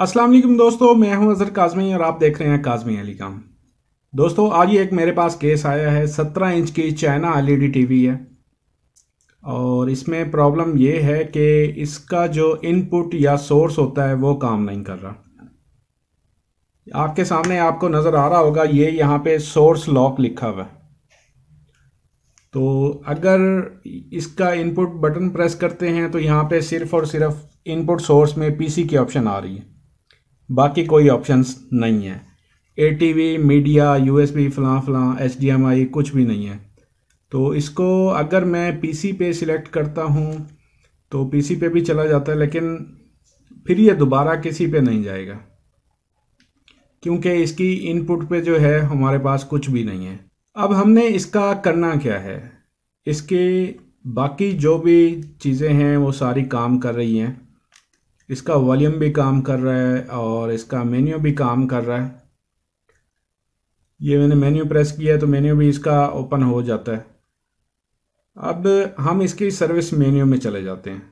अस्सलाम वालेकुम दोस्तों, मैं हूं अजहर काजमी और आप देख रहे हैं काजमी एलिकॉम। दोस्तों आज ये एक मेरे पास केस आया है। 17 इंच की चाइना एलईडी टीवी है और इसमें प्रॉब्लम ये है कि इसका जो इनपुट या सोर्स होता है वो काम नहीं कर रहा। आपके सामने आपको नज़र आ रहा होगा, ये यहाँ पे सोर्स लॉक लिखा हुआ है। तो अगर इसका इनपुट बटन प्रेस करते हैं तो यहाँ पे सिर्फ और सिर्फ इनपुट सोर्स में पीसी की ऑप्शन आ रही है, बाकी कोई ऑप्शंस नहीं है। एटीवी, मीडिया, यूएसबी, फलां फलां, एचडीएमआई कुछ भी नहीं है। तो इसको अगर मैं पीसी पे सिलेक्ट करता हूँ तो पीसी पे भी चला जाता है, लेकिन फिर ये दोबारा किसी पे नहीं जाएगा क्योंकि इसकी इनपुट पे जो है हमारे पास कुछ भी नहीं है। अब हमने इसका करना क्या है, इसके बाकी जो भी चीज़ें हैं वो सारी काम कर रही हैं। इसका वॉल्यूम भी काम कर रहा है और इसका मेन्यू भी काम कर रहा है। ये मैंने मेन्यू प्रेस किया है तो मेन्यू भी इसका ओपन हो जाता है। अब हम इसकी सर्विस मेन्यू में चले जाते हैं।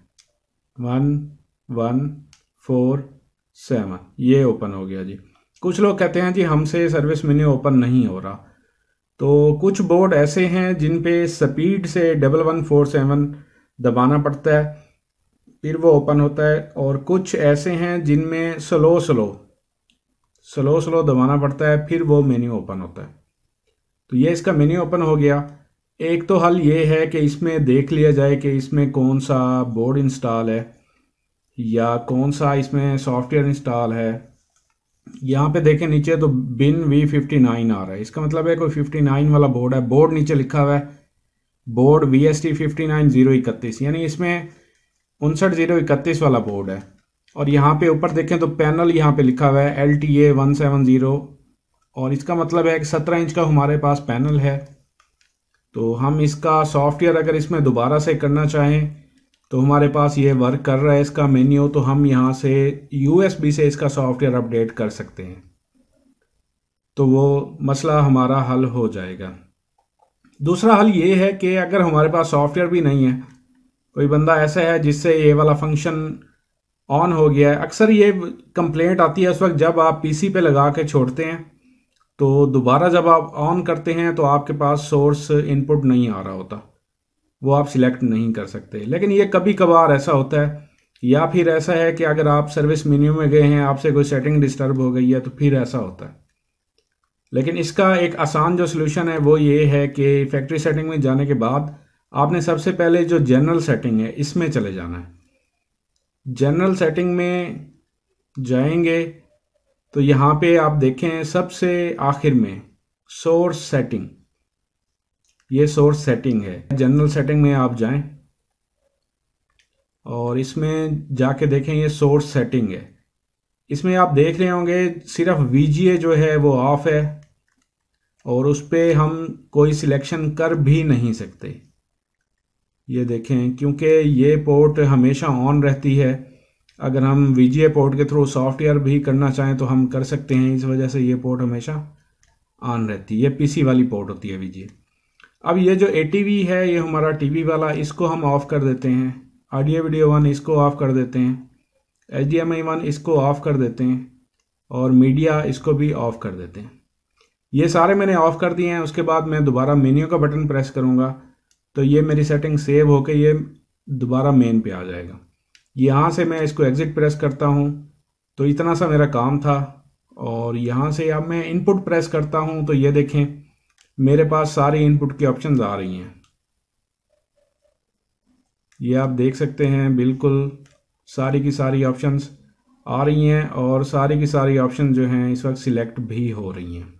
1147 ये ओपन हो गया जी। कुछ लोग कहते हैं जी हमसे सर्विस मेन्यू ओपन नहीं हो रहा, तो कुछ बोर्ड ऐसे हैं जिन पे स्पीड से 1147 दबाना पड़ता है फिर वो ओपन होता है, और कुछ ऐसे हैं जिनमें स्लो स्लो दबाना पड़ता है फिर वो मेन्यू ओपन होता है। तो ये इसका मेन्यू ओपन हो गया। एक तो हल ये है कि इसमें देख लिया जाए कि इसमें कौन सा बोर्ड इंस्टॉल है या कौन सा इसमें सॉफ्टवेयर इंस्टॉल है। यहाँ पे देखें नीचे तो बिन V59 आ रहा है, इसका मतलब है कोई 59 वाला बोर्ड है। बोर्ड नीचे लिखा हुआ है बोर्ड VST 59031, यानी इसमें 59031 वाला बोर्ड है। और यहाँ पे ऊपर देखें तो पैनल यहाँ पे लिखा हुआ है LTA 170, और इसका मतलब है कि 17 इंच का हमारे पास पैनल है। तो हम इसका सॉफ्टवेयर अगर इसमें दोबारा से करना चाहें तो हमारे पास ये वर्क कर रहा है इसका मेन्यू, तो हम यहाँ से USB से इसका सॉफ्टवेयर अपडेट कर सकते हैं, तो वो मसला हमारा हल हो जाएगा। दूसरा हल ये है कि अगर हमारे पास सॉफ्टवेयर भी नहीं है, कोई बंदा ऐसा है जिससे ये वाला फंक्शन ऑन हो गया है। अक्सर ये कंप्लेंट आती है उस वक्त जब आप पीसी पे लगा के छोड़ते हैं, तो दोबारा जब आप ऑन करते हैं तो आपके पास सोर्स इनपुट नहीं आ रहा होता, वो आप सिलेक्ट नहीं कर सकते। लेकिन ये कभी कभार ऐसा होता है, या फिर ऐसा है कि अगर आप सर्विस मेन्यू में गए हैं, आपसे कोई सेटिंग डिस्टर्ब हो गई है, तो फिर ऐसा होता है। लेकिन इसका एक आसान जो सोल्यूशन है वो ये है कि फैक्ट्री सेटिंग में जाने के बाद आपने सबसे पहले जो जनरल सेटिंग है इसमें चले जाना है। जनरल सेटिंग में जाएंगे तो यहाँ पे आप देखें सबसे आखिर में सोर्स सेटिंग, ये सोर्स सेटिंग है। जनरल सेटिंग में आप जाएं और इसमें जाके देखें ये सोर्स सेटिंग है। इसमें आप देख रहे होंगे सिर्फ VGA जो है वो ऑफ है और उस पर हम कोई सिलेक्शन कर भी नहीं सकते। ये देखें क्योंकि ये पोर्ट हमेशा ऑन रहती है। अगर हम VGA पोर्ट के थ्रू सॉफ्टवेयर भी करना चाहें तो हम कर सकते हैं, इस वजह से ये पोर्ट हमेशा ऑन रहती है। ये पीसी वाली पोर्ट होती है VGA। अब ये जो ATV है ये हमारा टीवी वाला, इसको हम ऑफ़ कर देते हैं। ऑडियो वीडियो 1 इसको ऑफ़ कर देते हैं। HDMI 1 इसको ऑफ़ कर देते हैं और मीडिया इसको भी ऑफ़ कर देते हैं। ये सारे मैंने ऑफ़ कर दिए हैं। उसके बाद मैं दोबारा मेन्यू का बटन प्रेस करूँगा तो ये मेरी सेटिंग सेव होकर ये दोबारा मेन पे आ जाएगा। यहाँ से मैं इसको एग्ज़िट प्रेस करता हूँ तो इतना सा मेरा काम था। और यहाँ से अब मैं इनपुट प्रेस करता हूँ तो ये देखें मेरे पास सारी इनपुट की ऑप्शंस आ रही हैं। ये आप देख सकते हैं बिल्कुल सारी की सारी ऑप्शंस आ रही हैं और सारी की सारी ऑप्शन जो हैं इस वक्त सिलेक्ट भी हो रही हैं।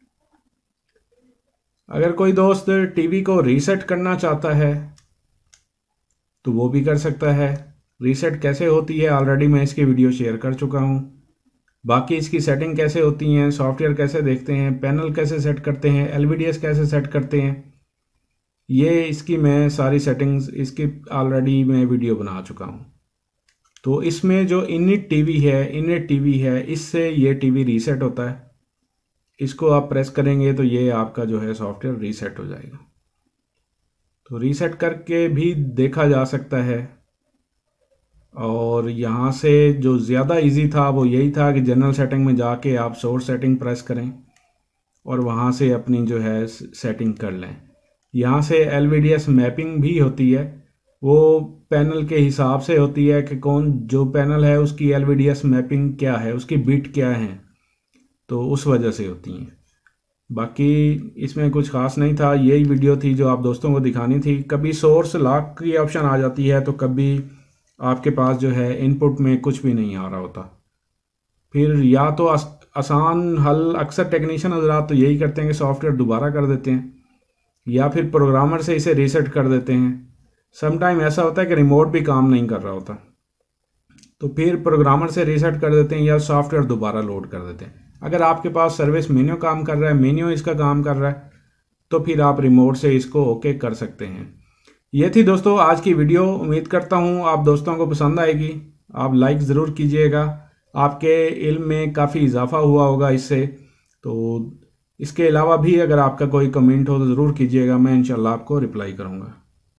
अगर कोई दोस्त टीवी को रीसेट करना चाहता है तो वो भी कर सकता है। रीसेट कैसे होती है ऑलरेडी मैं इसकी वीडियो शेयर कर चुका हूँ। बाकी इसकी सेटिंग कैसे होती हैं, सॉफ्टवेयर कैसे देखते हैं, पैनल कैसे सेट करते हैं, LVDS कैसे सेट करते हैं, ये इसकी मैं सारी सेटिंग्स इसकी ऑलरेडी मैं वीडियो बना चुका हूँ। तो इसमें जो इनिट टीवी है इससे ये टीवी रीसेट होता है। इसको आप प्रेस करेंगे तो ये आपका जो है सॉफ्टवेयर रीसेट हो जाएगा। तो रीसेट करके भी देखा जा सकता है और यहाँ से जो ज़्यादा इजी था वो यही था कि जनरल सेटिंग में जाके आप सोर्स सेटिंग प्रेस करें और वहाँ से अपनी जो है सेटिंग कर लें। यहाँ से LVDS मैपिंग भी होती है, वो पैनल के हिसाब से होती है कि कौन जो पैनल है उसकी LVDS मैपिंग क्या है, उसकी बिट क्या है, तो उस वजह से होती हैं। बाकी इसमें कुछ खास नहीं था, यही वीडियो थी जो आप दोस्तों को दिखानी थी। कभी सोर्स लॉक की ऑप्शन आ जाती है तो कभी आपके पास जो है इनपुट में कुछ भी नहीं आ रहा होता। फिर या तो आसान हल अक्सर टेक्नीशियन हजरात तो यही करते हैं कि सॉफ्टवेयर दोबारा कर देते हैं या फिर प्रोग्रामर से इसे रीसेट कर देते हैं। समटाइम ऐसा होता है कि रिमोट भी काम नहीं कर रहा होता, तो फिर प्रोग्रामर से रीसेट कर देते हैं या सॉफ्टवेयर दोबारा लोड कर देते हैं। अगर आपके पास सर्विस मेन्यू काम कर रहा है, मेन्यू इसका काम कर रहा है, तो फिर आप रिमोट से इसको ओके कर सकते हैं। ये थी दोस्तों आज की वीडियो। उम्मीद करता हूँ आप दोस्तों को पसंद आएगी। आप लाइक ज़रूर कीजिएगा, आपके इल्म में काफ़ी इजाफा हुआ होगा इससे। तो इसके अलावा भी अगर आपका कोई कमेंट हो तो ज़रूर कीजिएगा, मैं इंशाल्लाह आपको रिप्लाई करूँगा।